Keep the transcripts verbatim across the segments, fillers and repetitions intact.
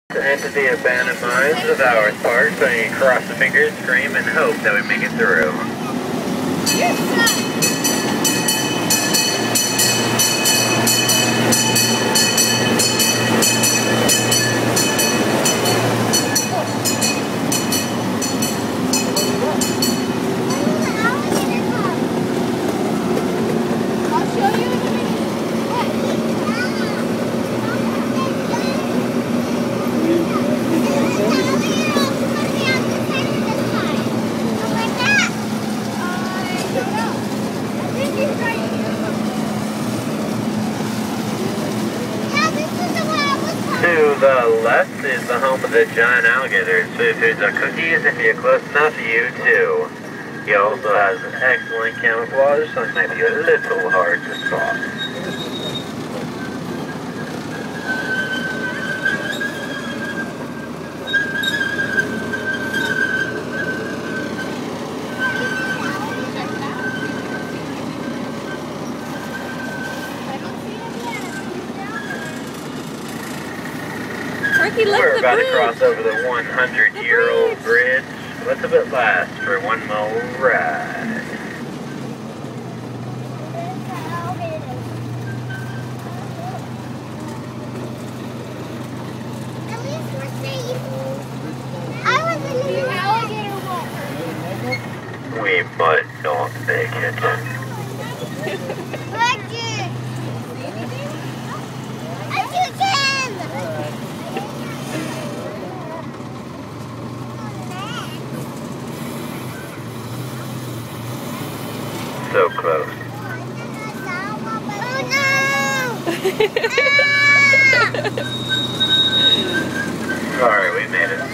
Into the abandoned mines of Ours Park, so you cross the fingers, scream, and hope that we make it through. To the left is the home of the giant alligators. Food foods are cookies. If you're close enough, you too. He also has excellent camouflage, so it might be a little hard to spot. We're about to cross over the one hundred year old bridge. Let's have it last for one more ride. At least we're safe. I was in the alligator walk. We might not make it. Roger. I shoot him. So close. Oh no! Sorry, we made it.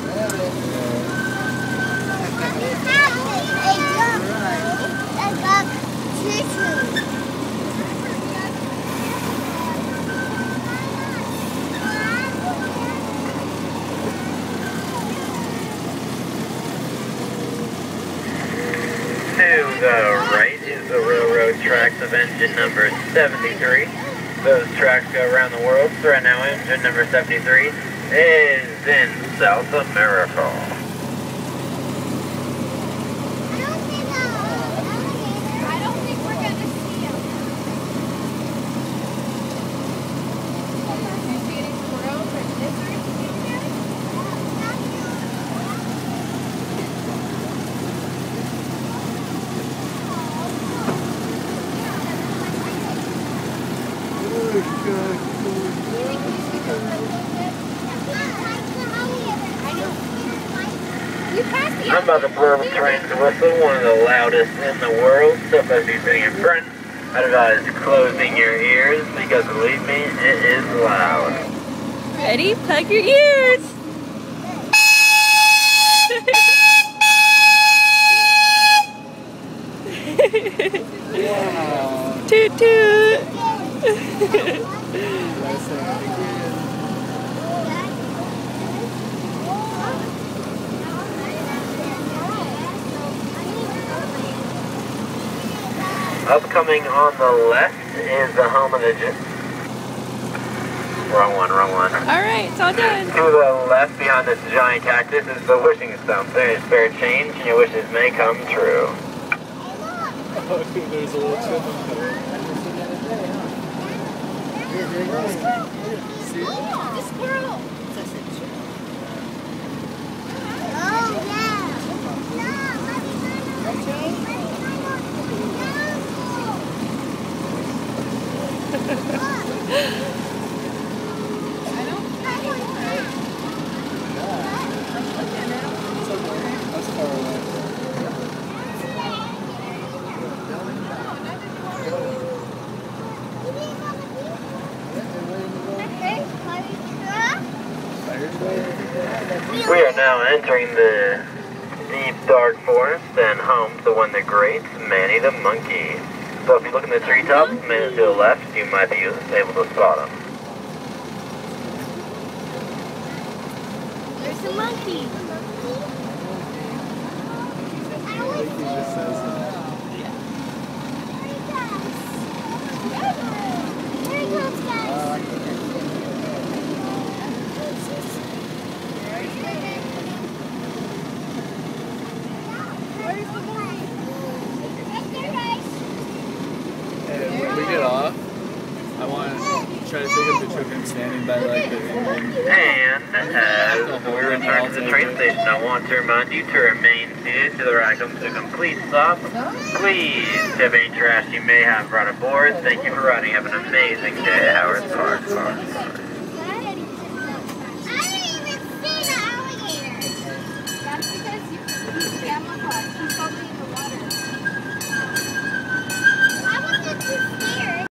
To the right is the railroad tracks of engine number seventy-three. Those tracks go around the world, so right now engine number seventy-three is in South America. I'm about to blow the train's whistle, one of the loudest in the world, so if I see sitting in front, I'd advise closing your ears, because believe me, it is loud. Ready? Plug your ears! Wow. Toot toot! Upcoming on the left is the home of the... Wrong one, wrong one. Alright, it's all done. To the left behind this giant cactus is the wishing stone. There's spare change and your wishes may come true. There's a little chip up there. See? The squirrel. Oh, yeah. That's far away. We are now entering the deep dark forest and home to one of the greats, Manny the monkey. So if you look in the treetops, a minute to the left, you might be able to spot him. There's a monkey. He just says that. There he goes, guys. Uh, I can't. when we get off, I want to try to take a picture of him standing by like the Indian. And as we return to the train station, I want to remind you to remain seated to the right comes a complete stop. Please tip any trash you may have brought aboard. Thank you for riding. Have an amazing day at Howard Park.